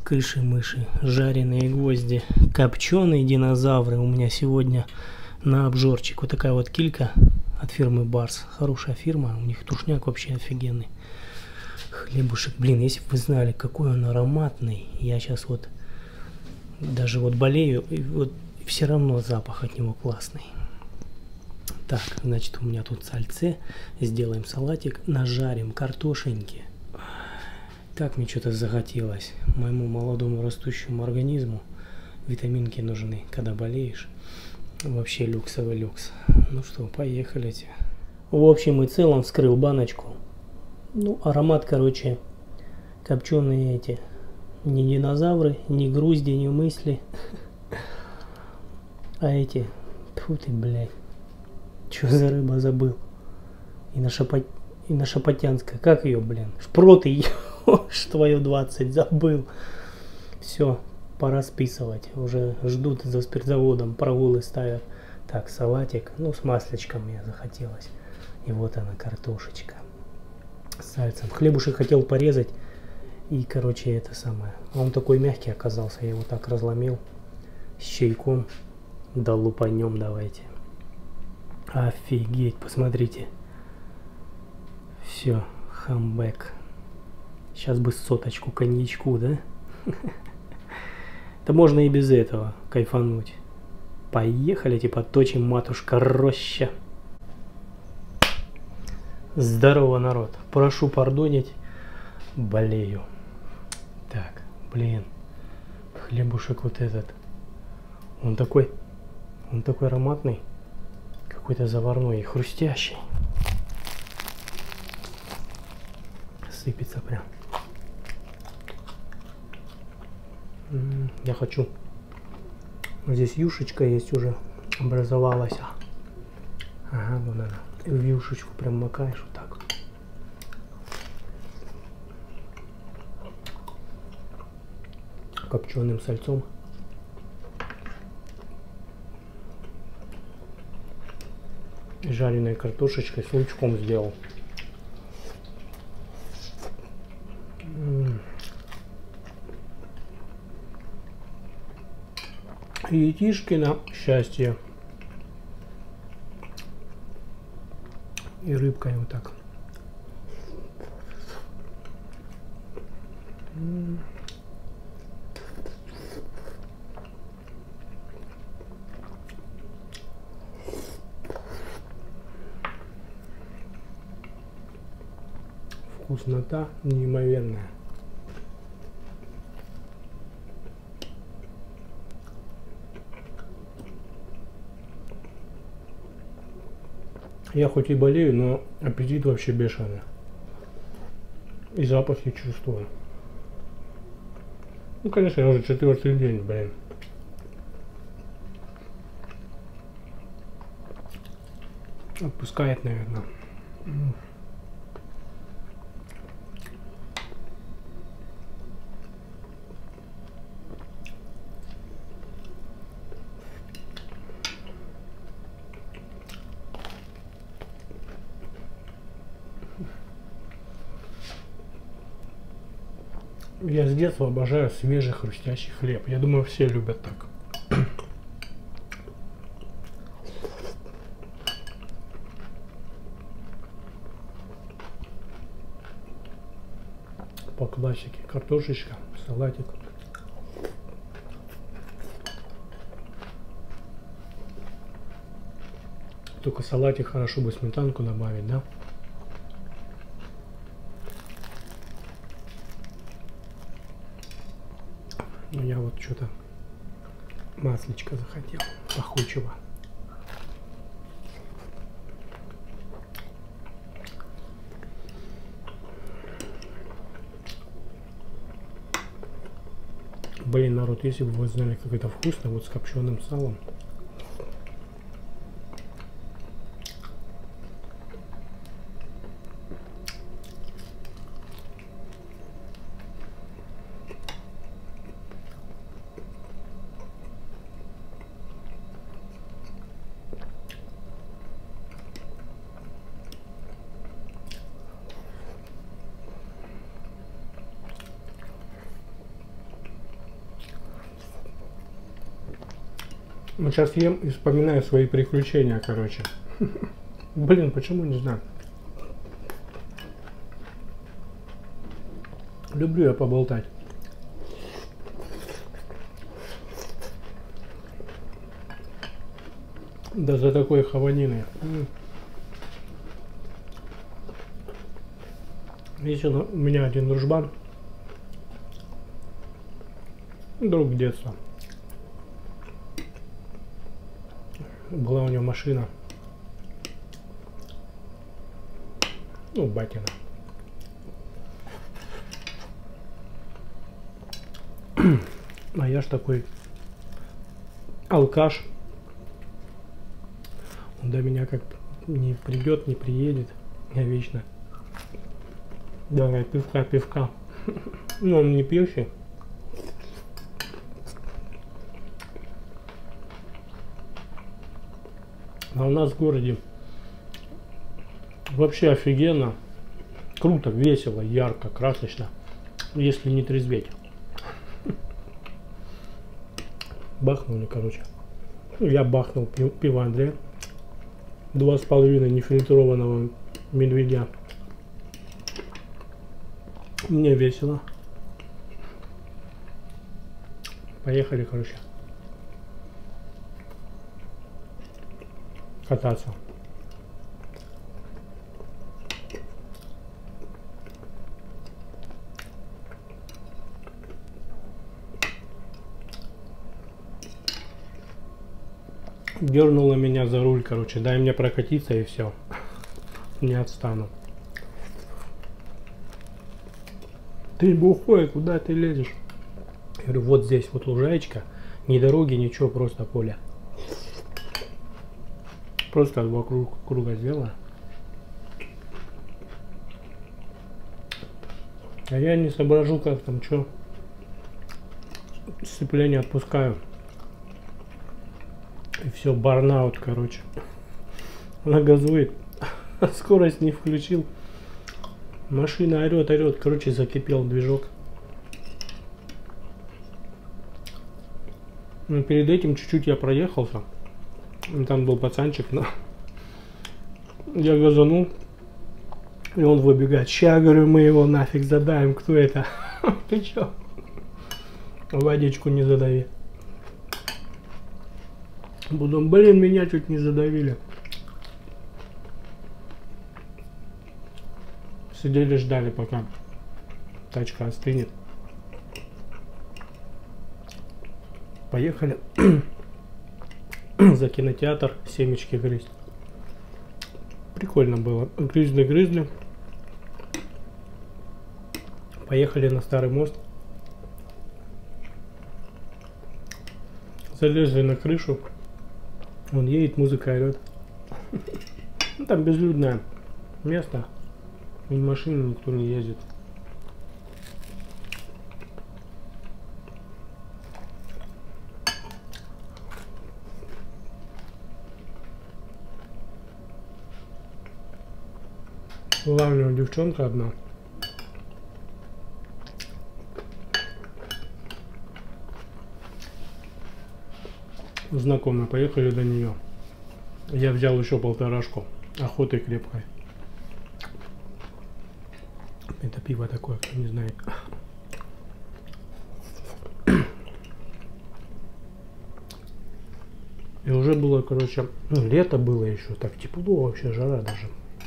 Кыши-мыши, жареные гвозди, копченые динозавры. У меня сегодня на обжорчик. Вот такая вот килька от фирмы Барс. Хорошая фирма, у них тушняк вообще офигенный. Хлебушек, блин, если бы вы знали, какой он ароматный. Я сейчас вот даже вот болею, и вот все равно запах от него классный. Так, значит, у меня тут сальце. Сделаем салатик, нажарим картошеньки. Так мне что-то захотелось. Моему молодому растущему организму витаминки нужны, когда болеешь. Вообще люксовый люкс. Ну что, поехали. В общем и целом вскрыл баночку. Ну, аромат, короче, копченые эти. Не динозавры, не грузди, не мысли. А эти... Тьфу ты, блядь. Что за рыба, забыл. И на Шапотянская. Как ее, блин? Шпроты, твою 20, забыл. Все, пора списывать. Уже ждут за спиртзаводом, прогулы ставят. Так, салатик. Ну, с маслечком мне захотелось. И вот она, картошечка. С сальцем. Хлебушек хотел порезать. И, короче, это самое. Он такой мягкий оказался. Я его так разломил. С чайком. Да лупанем давайте. Офигеть, посмотрите. Все, хамбэк. Сейчас бы соточку коньячку, да? Да можно и без этого кайфануть. Поехали, типа, точим, матушка роща. Здорово, народ. Прошу пардонить. Болею. Так, блин. Хлебушек вот этот. Он такой ароматный. Какой-то заварной и хрустящий. Сыпется прям. Я хочу. Здесь юшечка есть уже. Образовалась. Ага, вон она. И в юшечку прям макаешь вот так. Копченым сальцом. Жареной картошечкой с лучком сделал. Яичкино счастье. И рыбкой вот так. Вкуснота неимоверная. Я хоть и болею, но аппетит вообще бешеный. И запахи чувствую. Ну, конечно, я уже 4-й день, блин. Отпускает, наверное. Я с детства обожаю свежий хрустящий хлеб. Я думаю, все любят так. По классике. Картошечка, салатик. Только салатик хорошо бы сметанку добавить, да? Но я вот что-то маслечко захотел, пахучего. Блин, народ, если бы вы знали, как это вкусно, вот с копченым салом. Ну, сейчас ем и вспоминаю свои приключения, короче. Блин, почему не знаю. Люблю я поболтать. Да за такой хаванины. Еще у меня один дружбан. Друг детства. Была у него машина. Ну, батина. А я ж такой алкаш. Он до меня как не придет, не приедет. Я вечно. Давай, пивка, пивка. Ну, он не пьющий. А у нас в городе вообще офигенно. Круто, весело, ярко, красочно. Если не трезветь. Бахнули, короче. Ну, я бахнул пиво Андрея. 2,5 нефильтрованного медведя. Мне весело. Поехали, короче. Кататься. Дернула меня за руль, короче. Дай мне прокатиться и все. Не отстану. Ты бухой, куда ты лезешь? Я говорю, вот здесь вот лужаечка. Ни дороги, ничего, просто поле. Просто вокруг круга сделала. А я не соображу, как там, что. Сцепление отпускаю. И все, барнаут, короче. Она газует. Скорость не включил. Машина орет, орет. Короче, закипел движок. Но перед этим чуть-чуть я проехался. Там был пацанчик, но я газанул. И он выбегает. Ща, говорю, мы его нафиг задаем. Кто это? Ты чё? Водичку не задави. Потом, блин, меня чуть не задавили. Сидели, ждали, пока тачка остынет. Поехали за кинотеатр семечки грызть. Прикольно было. Грызли. Поехали на Старый мост. Залезли на крышу. Он едет, музыка орет. Ну, там безлюдное место. Ни машины никто не ездит. Была у него девчонка одна. Знакомые, поехали до нее. Я взял еще полторашку охотой крепкой. Это пиво такое, кто не знает. И уже было, короче, ну, лето было еще, так тепло, вообще жара даже.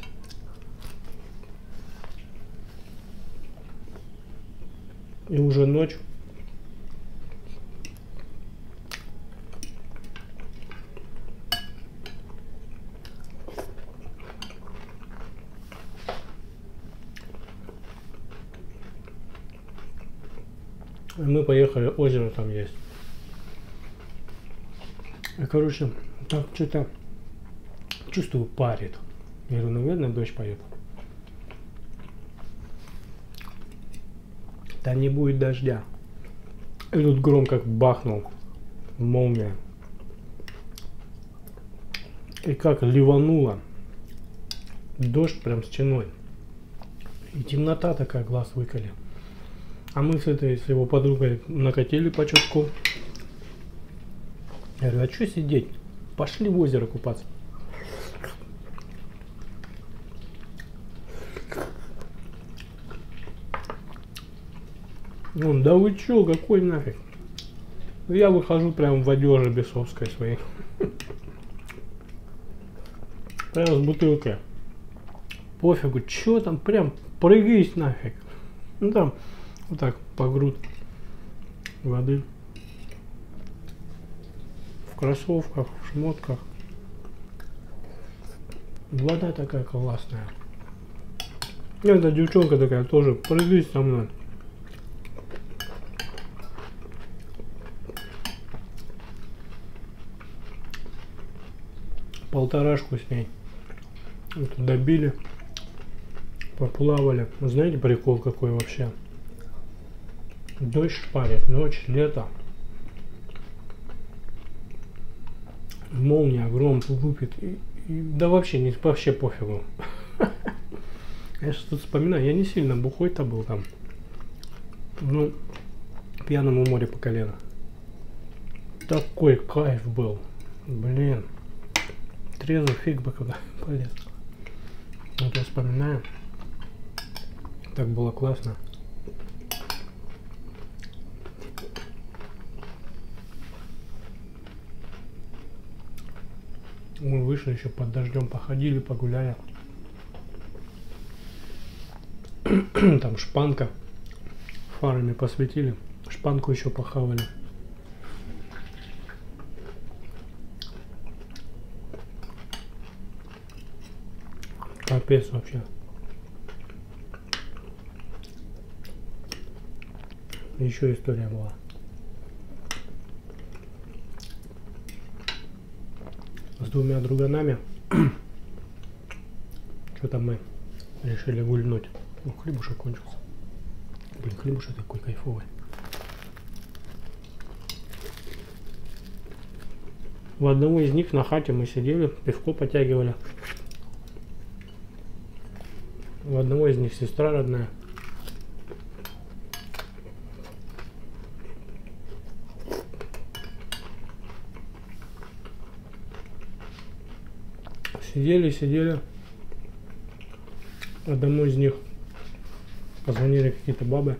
И уже ночь. И мы поехали, озеро там есть. И, короче, так что-то чувствую, парит. Я говорю, наверное, дождь пойдет. Да не будет дождя. И тут гром как бахнул. Молния. И как ливануло. Дождь прям стеной. И темнота такая, глаз выколи. А мы с его подругой накатили по чутку. Я говорю, а что сидеть? Пошли в озеро купаться. Он, да вы чё, какой нафиг? Я выхожу прям в одежде бесовской своей. Прям с бутылкой. Пофигу, чё там, прям прыгись нафиг. Ну там, вот так, по грудь воды. В кроссовках, в шмотках. Вода такая классная. И эта девчонка такая тоже, прыгись со мной. Полторашку с ней. Вот добили. Поплавали. Вы знаете, прикол какой вообще? Дождь шпарит, ночь, лето. Молния, гром лупит. Да вообще пофигу. Я сейчас тут вспоминаю, я не сильно бухой-то был там. Ну, пьяному море по колено. Такой кайф был. Блин. Трезвый фиг бы куда полез. Вот я вспоминаю. Так было классно. Мы вышли еще под дождем, походили, погуляли. Там шпанка. Фарами посветили. Шпанку еще похавали. Капец вообще. Еще история была. С двумя друганами. Что-то мы решили гульнуть. Ну, хлебушек кончился. Блин, хлебушек такой кайфовый. В одного из них на хате мы сидели, пивко потягивали. У одного из них сестра родная. Сидели. Одному из них позвонили какие-то бабы.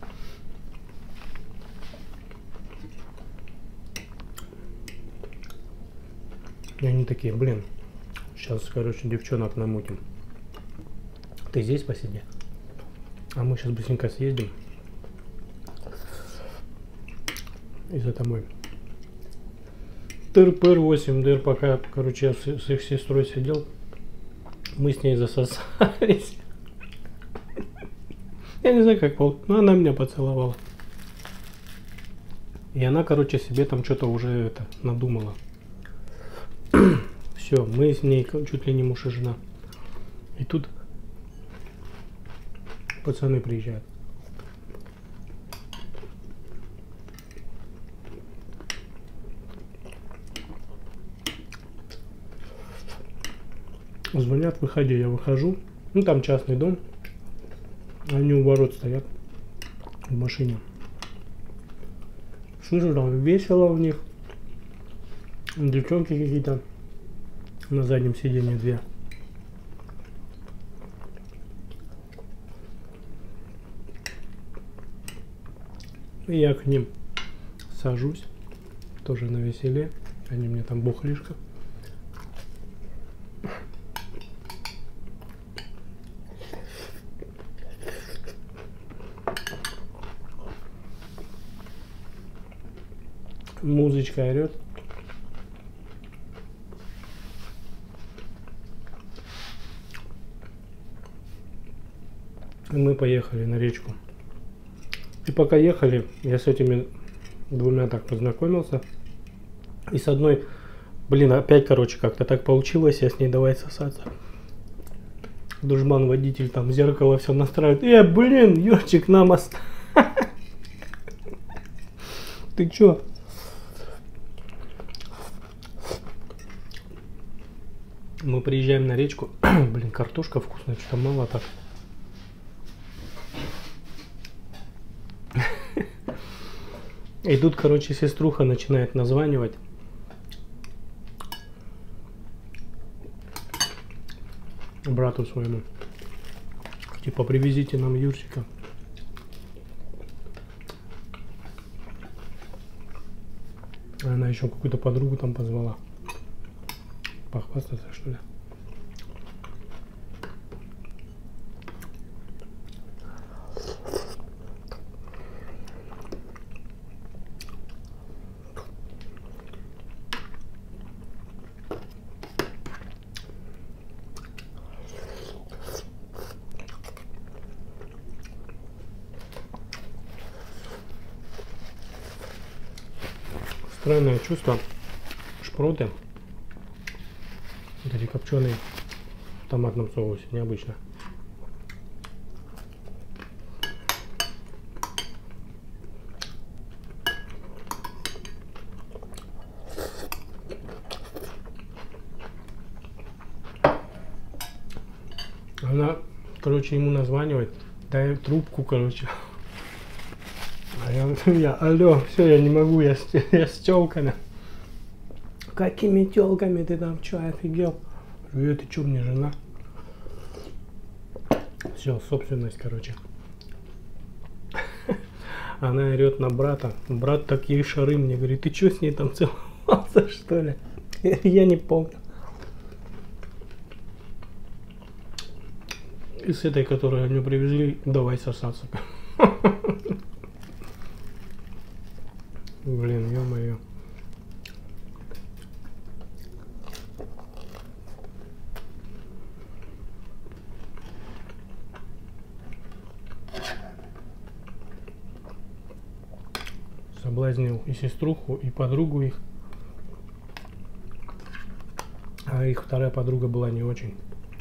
И они такие, блин, сейчас, короче, девчонок намутим. Ты здесь посиди. А мы сейчас быстренько съездим. И за тобой. Тыр-пыр 8 дыр, пока, короче, я с их сестрой сидел. Мы с ней засосались. Я не знаю, как, но она меня поцеловала. И она, короче, себе там что-то уже это надумала. Все, мы с ней чуть ли не муж и жена. И тут пацаны приезжают. Звонят, выходи, я выхожу. Ну там частный дом. Они у ворот стоят в машине. Слышу, там весело у них. Девчонки какие-то на заднем сиденье две. И я к ним сажусь, тоже на веселе. Они мне там бухлишко. Музычка орет. И мы поехали на речку. И пока ехали, я с этими двумя так познакомился. И с одной, блин, опять, короче, как-то так получилось, я с ней давай сосаться. Дружбан водитель там зеркало все настраивает. Блин, Ёрчик, нам Ты чё? Мы приезжаем на речку. Блин, картошка вкусная, что-то мало так. И тут, короче, сеструха начинает названивать. брату своему. Типа, привезите нам Юрчика. Она еще какую-то подругу там позвала. Похвастаться, что ли? Странное чувство. Шпроты. Вот эти копченые в томатном соусе. Необычно. Она, короче, ему названивает. Дай трубку, короче. А я алло, все, я не могу, я с телками. Какими телками ты там, че, офигел? Говорю, ты че, мне жена? Все, собственность, короче. Она орет на брата. Брат такие шары мне говорит, ты че с ней там целовался, что ли? Я не помню. И с этой, которую они привезли, давай сосаться. Блин, ё-моё. Соблазнил и сеструху, и подругу их. А их вторая подруга была не очень.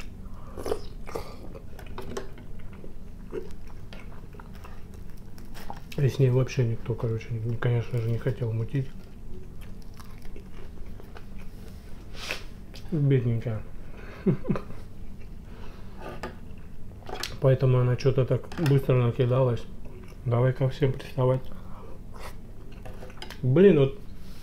И с ней вообще никто, короче, конечно же, не хотел мутить. Бедненькая. Поэтому она что-то так быстро накидалась. Давай ко всем приставать. Блин, вот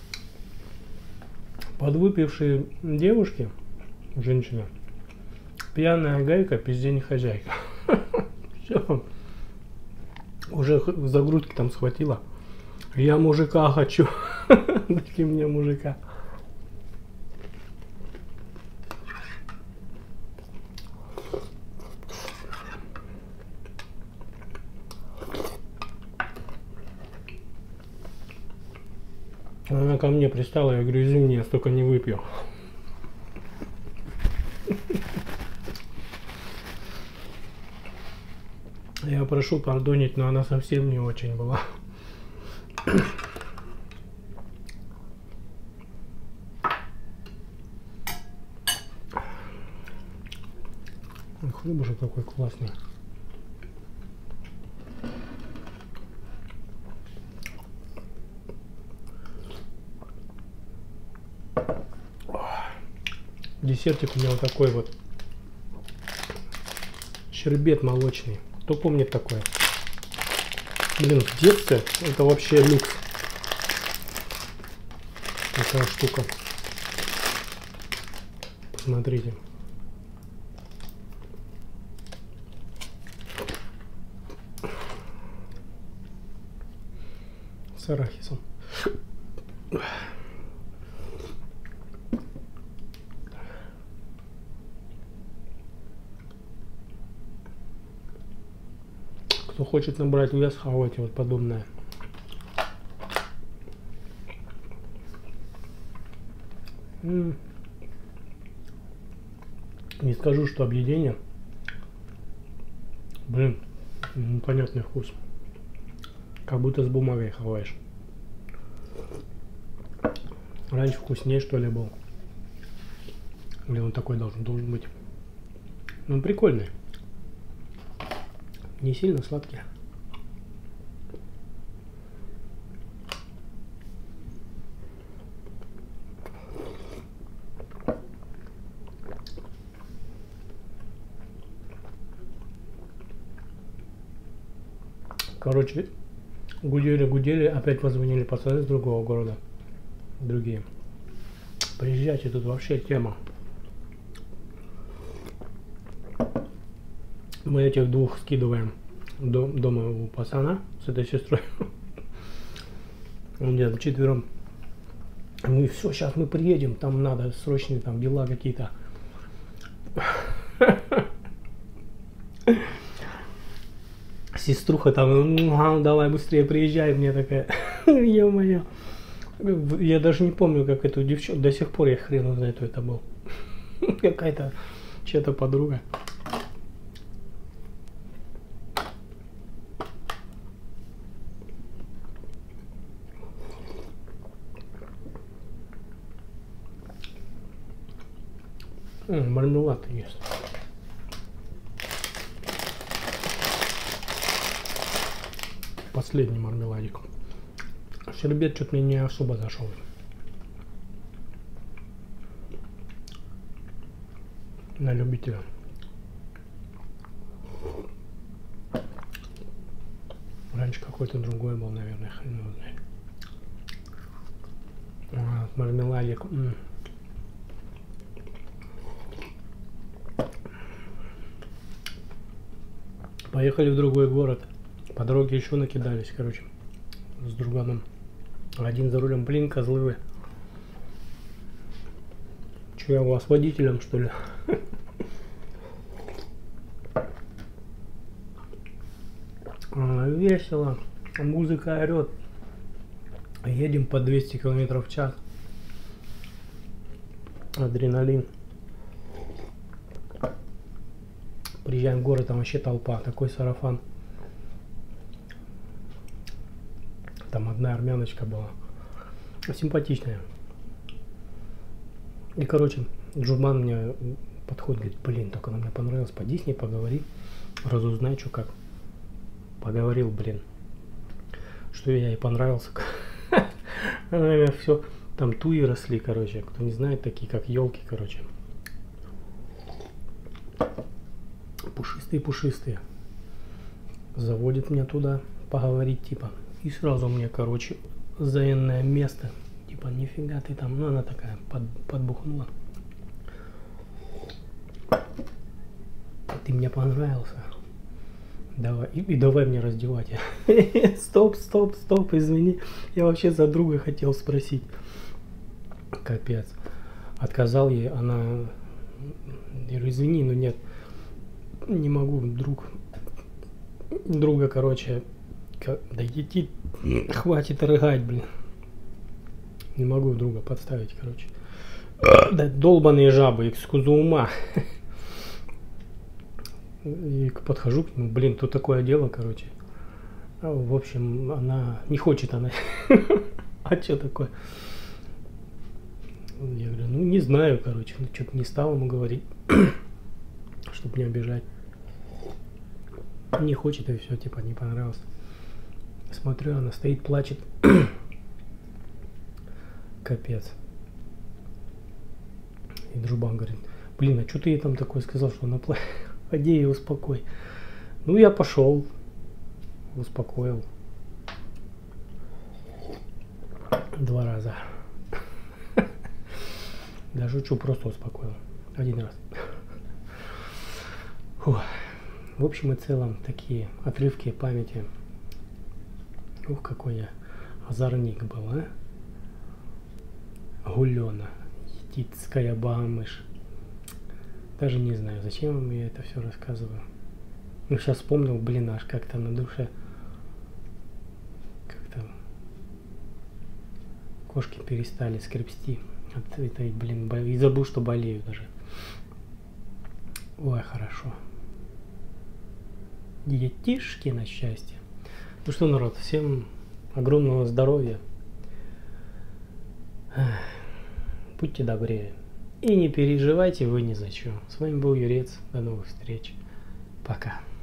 подвыпившие девушки, женщина, пьяная гайка, пизде не хозяйка. Все. Уже за грудки там схватила. Я мужика хочу. Дайте мне мужика. Она ко мне пристала, я говорю, извини, я столько не выпью. Я прошу пардонить, но она совсем не очень была. Хлебушек такой классный. Десертик у меня вот такой вот. Щербет молочный. Кто помнит такое? Блин, в детстве это вообще люкс. Такая штука. Смотрите. С арахисом. Кто хочет набрать вес, хавайте вот подобное. Не скажу, что объедение. Блин, непонятный вкус. Как будто с бумагой хаваешь. Раньше вкуснее, что ли, был. Или он такой должен быть. Ну, прикольный. Не сильно сладкий. Короче, гудели, опять позвонили пацаны с другого города. Другие. Приезжайте, тут вообще тема. Мы этих двух скидываем дома у пацана с этой сестрой. Он где-то четвером. Мы все, сейчас мы приедем, там надо срочные там дела какие-то. Сеструха там, давай быстрее приезжай, мне такая, ё-моё. Я даже не помню, как эту девчонку, до сих пор я хрен знаю, кто это был. Какая-то чья-то подруга. Мармелад есть. Последний мармеладик. Щербет что-то мне не особо зашел. На любителя. Раньше какой-то другой был, наверное, хрен его знает. Мармеладик. Поехали в другой город. По дороге еще накидались, короче, с друганом. Один за рулем, блин, козлы вы. Че, я у вас водителем, что ли? Весело, музыка орет. Едем по 200 км в час. Адреналин. Приезжаем в город, там вообще толпа, такой сарафан. Там одна армяночка была, симпатичная. И, короче, Джурман мне подходит, говорит, блин, только она мне понравилась, поди с ней поговори, разузнай, что как. Поговорил, блин, что я ей понравился. Все, там туи росли, короче, кто не знает, такие как елки, короче. Пушистые. Заводит меня туда поговорить, типа. И сразу мне, короче, заенное место. Типа, нифига ты там. Ну, она такая подбухнула. Ты мне понравился. Давай. И давай мне раздевать. Стоп, извини. Я вообще за друга хотел спросить. Капец. Отказал ей, она... Я говорю, извини, но нет. Не могу, друга, короче, да идти, хватит рыгать, блин. Не могу друга подставить, короче. Да долбаные жабы, экскузу ума. И подхожу к нему, блин, тут такое дело, короче. В общем, она не хочет, она. А что такое? Я говорю, ну не знаю, короче, ну что-то не стал ему говорить, чтобы не обижать. Не хочет и все, типа, не понравилось. Смотрю, она стоит, плачет. Капец. И дружбан говорит, блин, а что ты ей там такое сказал, что она плачет? Ходи и успокой. Ну, я пошел, успокоил. 2 раза. Да шучу, просто успокоил. 1 раз. Фух. В общем и целом, такие отрывки памяти. Ух, какой я озорник был, а? Гулена, етицкая бамыш. Даже не знаю, зачем вам я это все рассказываю. Ну, сейчас вспомнил, блин, аж как-то на душе. Как-то кошки перестали скребсти от этой, блин, и забыл, что болею даже. Ой, хорошо. Детишки на счастье. Ну что, народ, всем огромного здоровья. Будьте добрее. И не переживайте вы ни за что. С вами был Юрец. До новых встреч. Пока.